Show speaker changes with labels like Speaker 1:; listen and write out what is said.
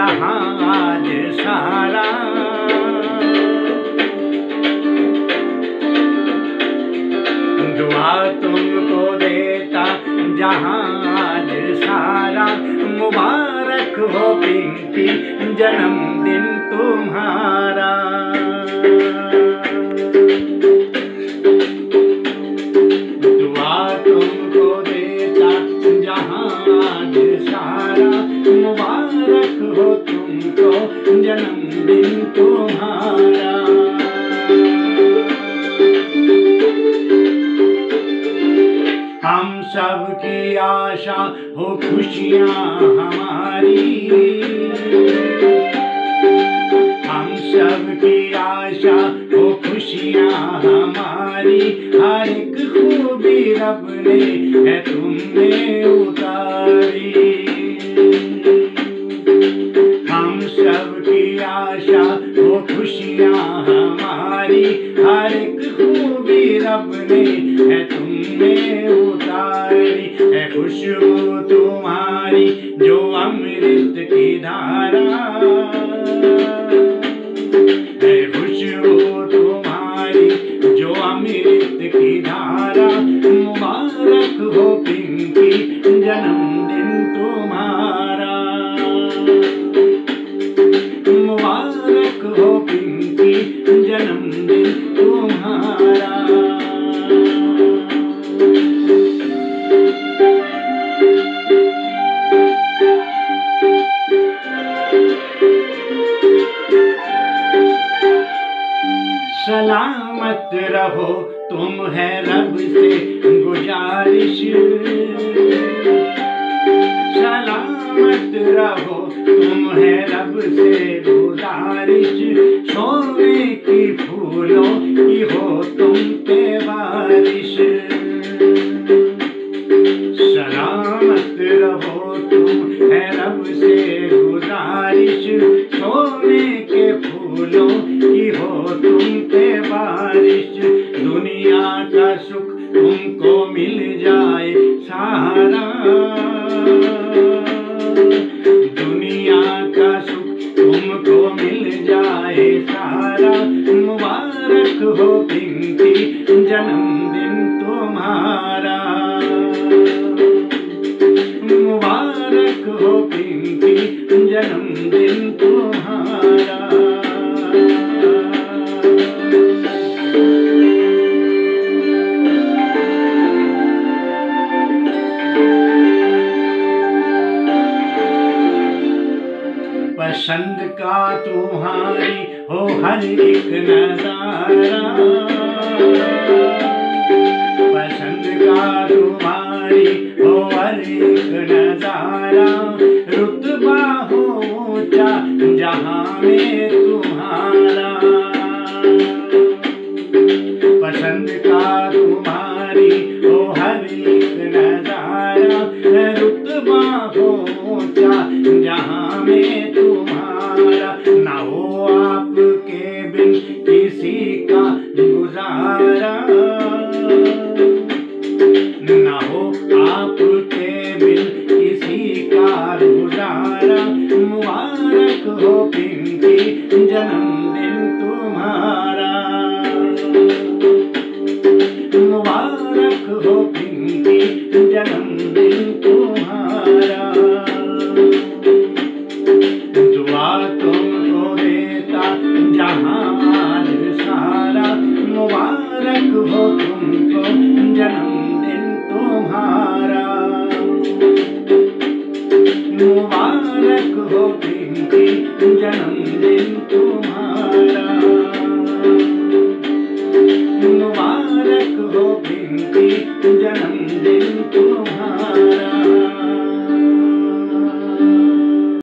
Speaker 1: जहाज सारा। दुआ तुमको देता जहाज सारा। मुबारक हो पिंकी जन्मदिन तुम्हारा। दुआ तुमको देता जहाज सारा। मुबारक हो तुमको जन्मदिन तुम्हारा। हम सब की आशा हो खुशियाँ हमारी। हम सब की आशा हो खुशियाँ हमारी। हर एक खूबी रब ने है तुमने उतारी। हम सब की आशा हो खुशियाँ हमारी। हर एक खूबी रब ने है तुमने उतारी। है खुशबू तुम्हारी जो अमृत की धारा। है खुशबू तुम्हारी जो अमृत की धारा। मुबारक हो पिंकी जन्मदिन तुम्हारा। मुबारक हो पिंकी जन्मदिन तुम्हारा। सलामत रहो तुम है रब से गुजारिश। सलामत रहो तुम है रब से गुजारिश। सोने की फूलों की हो तुम पे बारिश। सलामत रहो तुम है रब से गुजारिश। सोने के फूलों की हो तुम पे बारिश। दुनिया का सुख तुमको मिल जाए सहारा। दुनिया का सुख तुमको मिल जाए सहारा। मुबारक हो पिंकी जन्मदिन तुम्हारा। मुबारक हो पिंकी जन्मदिन तुम्हारा। पसंद का तुम्हारी हो हर एक नजारा। पसंद का तुम्हारी हो हर एक नजारा। रुतबा हो ऊंचा जहां में तुम्हारा। पसंद का तुम्हारी हो हर एक नजारा। रुतबा हो ऊंचा जहां में तुम्हारा। ना हो आपके बिन किसी का गुजारा। ना हो आपके बिन किसी का गुजारा। मुबारक हो पिंकी जन्मदिन तुम्हारा। मुबारक हो पिंकी जन्मदिन तुम्हारा। दुआ तुमको देता जहाज सारा। मुबारक हो तुमको जन्मदिन तुम्हारा। मुबारक हो पिंकी जन्मदिन तुम्हारा। मुबारक हो पिंकी जन्म